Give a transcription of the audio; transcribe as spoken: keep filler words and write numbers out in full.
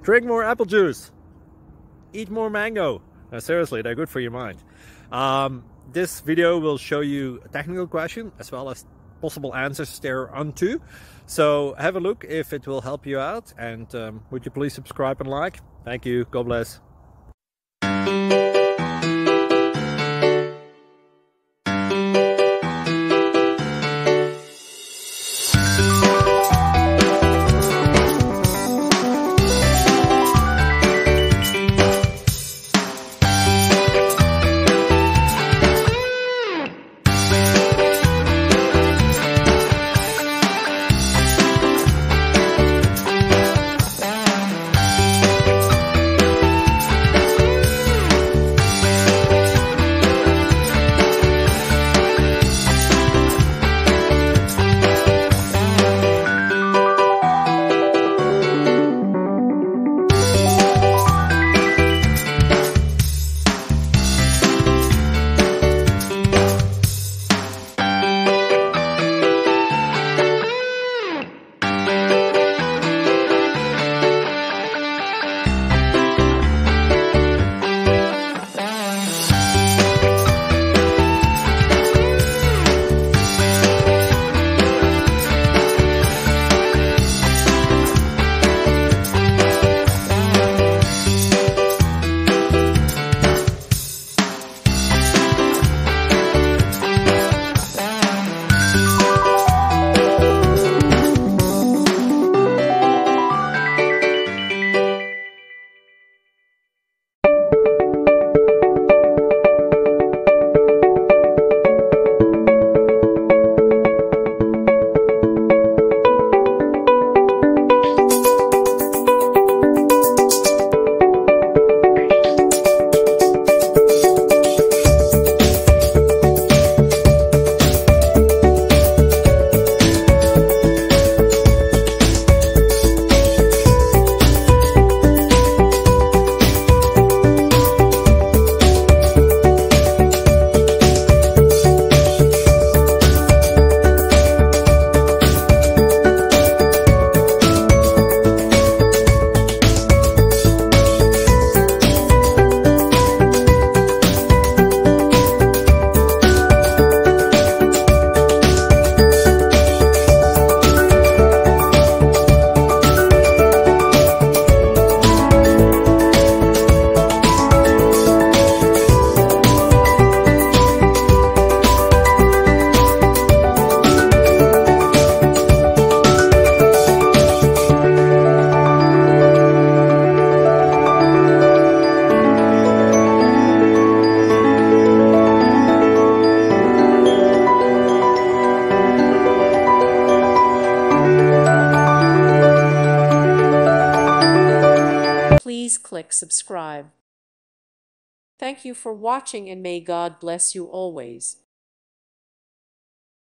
Drink more apple juice. Eat more mango. No, seriously, they're good for your mind. Um, this video will show you a technical question as well as possible answers thereunto. So have a look if it will help you out, and um, would you please subscribe and like? Thank you. God bless. Please click subscribe. Thank you for watching, and may God bless you always.